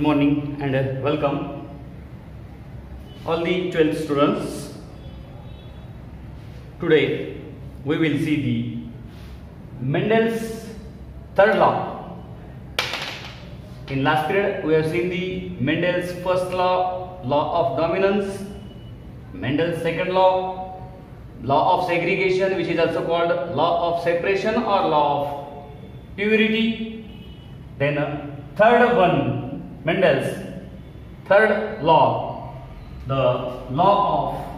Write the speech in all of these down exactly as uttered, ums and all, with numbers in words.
morning and uh, welcome all the twelfth students. Today we will see the Mendel's third law. In last period we have seen the Mendel's first law, law of dominance, Mendel's second law, law of segregation, which is also called law of separation or law of purity. Then uh, third one, Mendel's third law, the law of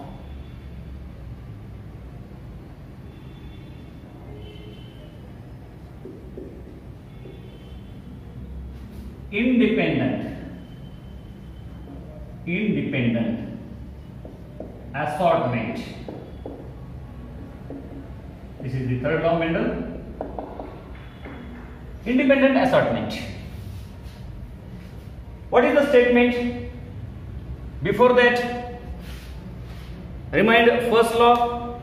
independent independent assortment. This is the third law of Mendel. Independent assortment. What is the statement? Before that, remind first law,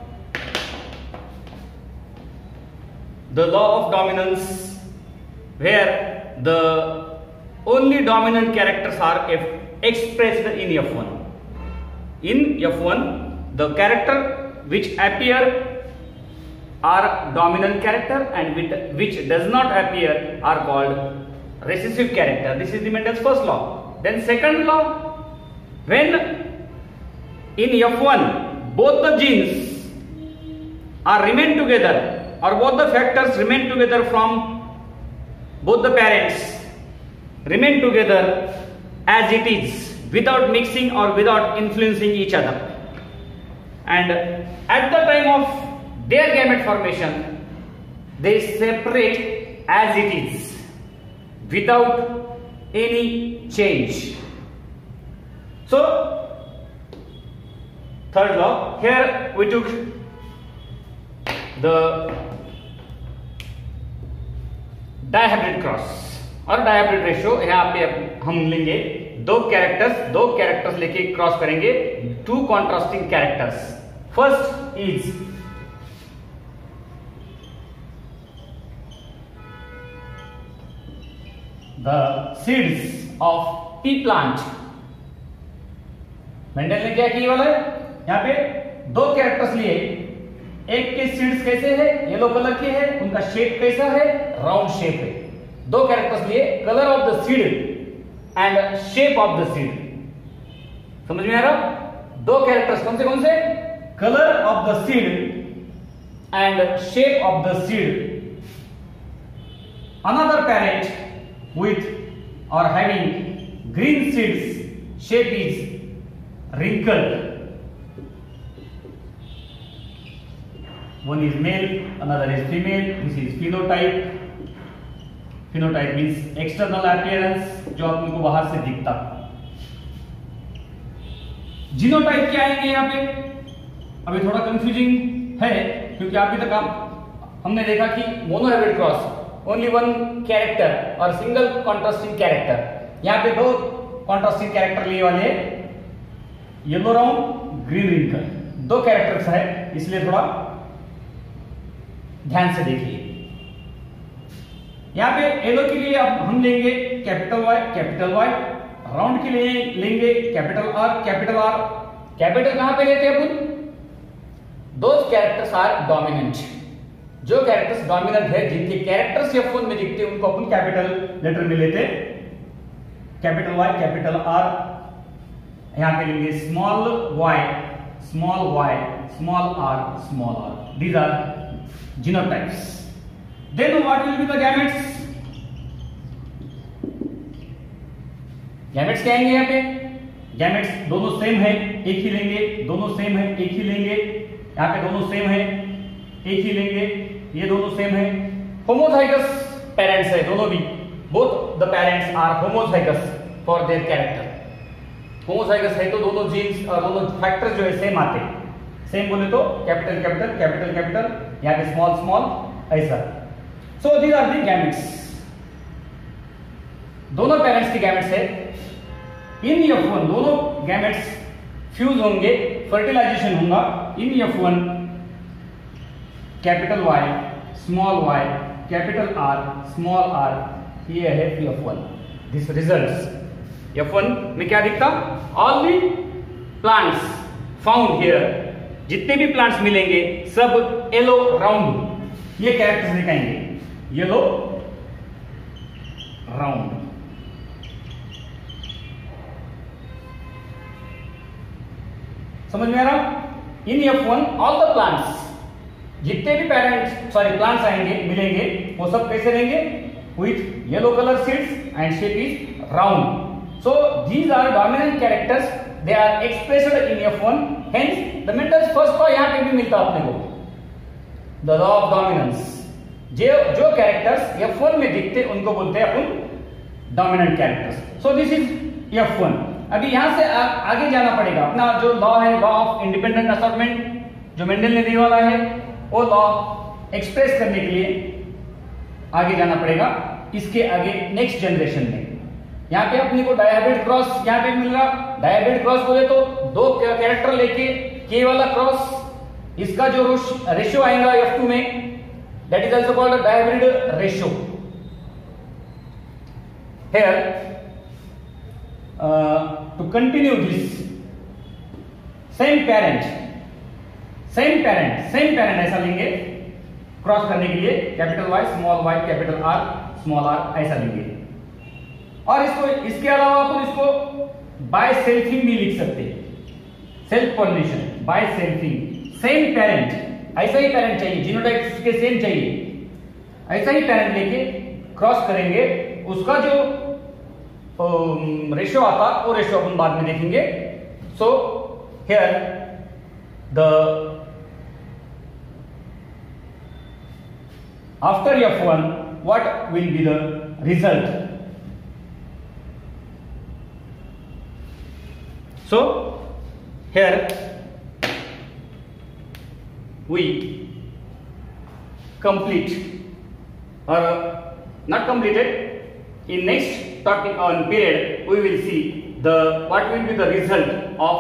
the law of dominance, where the only dominant characters are expressed in F one. In F one, the character which appear are dominant character and which does not appear are called recessive character. This is the Mendel's first law. Then second law, when in F one both the genes are remain together or both the factors remain together from both the parents remain together as it is without mixing or without influencing each other, and at the time of their gamete formation they separate as it is without any change. So third law, here we took the dihybrid cross और dihybrid ratio. यहाँ पे हम लेंगे दो characters दो characters लेके cross करेंगे, two contrasting characters. First is the seeds of pea plant. Mendel ने क्या किया वाला है, यहाँ पे दो कैरेक्टर्स लिए. एक के सीड्स कैसे है, येलो कलर के है, उनका शेप कैसा है, राउंड शेप है. दो कैरेक्टर्स लिए, colour of the seed and shape of the seed. समझ में आ रहा? दो कैरेक्टर्स कौन से कौन से, colour of the seed and shape of the seed. Another parent with और having green seeds, shape is wrinkled. One is male, another is female. This is phenotype. Phenotype means external appearance, जो आपको बाहर से दिखता. Genotype क्या आएंगे यहाँ पे, अभी थोड़ा कंफ्यूजिंग है क्योंकि अभी तक आप हमने देखा कि monohybrid cross, only one character और सिंगल कॉन्ट्रास्टिंग कैरेक्टर. यहाँ पे दो कॉन्ट्रास्टिंग कैरेक्टर लिए वाले, येलो राउंड, ग्रीन रिंकल, दो कैरेक्टर्स है, इसलिए थोड़ा ध्यान से देखिए. यहाँ पे येलो के लिए अब हम लेंगे capital Y, capital Y. Round के लिए लेंगे capital R, capital R. Capital कहां पे लेते हैं अपन, दोज कैरेक्टर्स आर डोमिनेंट. जो कैरेक्टर्स डोमिनेंट है, जिनके कैरेक्टर्स एफ वन में दिखते हैं, उनको अपन कैपिटल लेटर में लेते. Capital Y, capital R. यहाँ पे लेंगे small Y, small Y, small R, small R. These are genotypes. Then what will be the gametes? Gametes क्या आएंगे यहाँ पे, gametes दोनों सेम है, एक ही लेंगे. दोनों सेम है, एक ही लेंगे. यहाँ पे दोनों सेम है, एक ही लेंगे. ये दोनों सेम है. होमोजाइगस पेरेंट्स है दोनों भी. Both the parents are homozygous for their character. Homozygous है तो दोनों जीन्स और दोनों फैक्टर जो है सेम आते. सेम बोले तो कैपिटल कैपिटल कैपिटल कैपिटल, यहाँ पे स्मॉल स्मॉल, ऐसा. So these are the gametes. दोनों पेरेंट्स के गैमेट्स है. इन एफ वन दोनों गैमेट्स फ्यूज होंगे, फर्टिलाइजेशन होगा. In F one capital Y, small Y, capital R, small R, ये है P F one. This results F one में क्या दिखता, all the plants found here, जितने भी प्लांट्स मिलेंगे सब येलो राउंड ये कैरेक्टर्स दिखाएंगे, येलो राउंड। समझ में आ रहा? इन F one all the plants, जितने भी पेरेंट्स सॉरी प्लांट्स आएंगे मिलेंगे वो सब कैसे रहेंगे, with yellow colour seeds and shape is round. So these are dominant characters, they are expressed in F one, hence the Mendel's first law यहां पे भी मिलता अपने को, द लॉ ऑफ डोमिनेंस। जो जो कैरेक्टर्स एफ वन में दिखते उनको बोलते हैं अपन dominant characters. So this is F one. अभी यहां से आ, आगे जाना पड़ेगा, अपना जो लॉ है लॉ ऑफ इंडिपेंडेंट असॉर्टमेंट जो मेंडल ने दिया वाला है, वो लॉ एक्सप्रेस करने के लिए आगे जाना पड़ेगा, इसके आगे नेक्स्ट जनरेशन में। यहाँ पे अपने को डायहाइब्रिड क्रॉस यहाँ पे मिल रहा, डायहाइब्रिड क्रॉस बोले तो दो कैरेक्टर लेके के वाला क्रॉस, इसका जो रेशियो आएगा एफ टू में, that is also called dihybrid ratio. Here to continue this same parent same parent same parent ऐसा लेंगे क्रॉस करने के लिए, capital Y small Y capital R small R ऐसा लेंगे। और इसको इसके अलावा अपन इसको बाय सेल्फिंग भी लिख सकते हैं, self pollination by selfing. Same parent, ऐसा ही पेरेंट चाहिए, जीनोटाइप उसके सेम चाहिए, ऐसा ही पेरेंट लेके क्रॉस करेंगे, उसका जो रेशियो um, आता वो रेशियो अपन बाद में देखेंगे। So here the after F one what will be the result. So here we complete or not completed, in next topic on period we will see the what will be the result of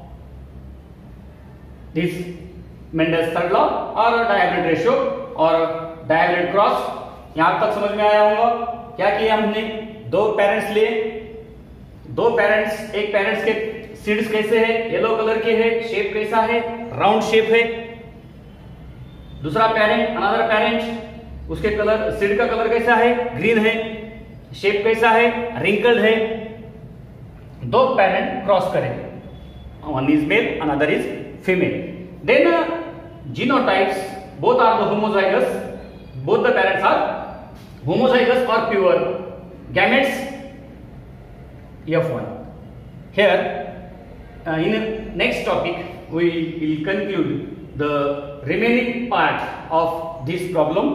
this Mendel's third law or diagonal ratio or diagonal cross। यहां तक समझ में आया होगा क्या किया हमने, दो पेरेंट्स लिए, दो पेरेंट्स, एक पेरेंट्स के सीड्स कैसे है, येलो कलर के है, शेप कैसा है, राउंड शेप है। दूसरा पेरेंट अनदर पेरेंट, उसके कलर सीड का कलर कैसा है, ग्रीन है, शेप कैसा है, रिंकल्ड है। दो पेरेंट क्रॉस करें, one is male another is female, then genotypes both are the homozygous, both the parents are homozygous और pure gametes F one. Here in next topic we will conclude the remaining part of this problem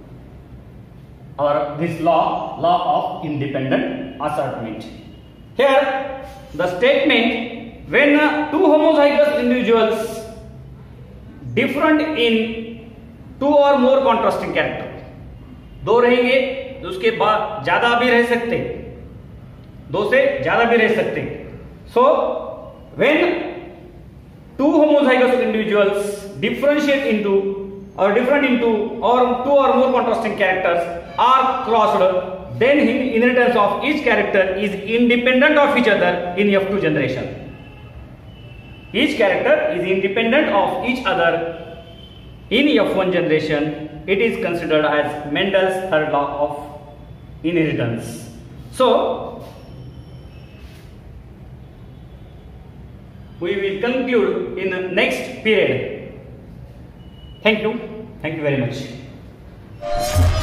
or this law law of independent assortment. Here the statement, when uh, two homozygous individuals different in two or more contrasting character, दो रहेंगे तो उसके बाद ज्यादा भी रह सकते, दो से ज्यादा भी रह सकते। so when two homozygous individuals differentiate into or different into or two or more contrasting characters are crossed, then inheritance of each character is independent of each other in F two generation. Each character is independent of each other in F one generation. It is considered as Mendel's third law of inheritance. So we will conclude in the next period. Thank you. Thank you very much.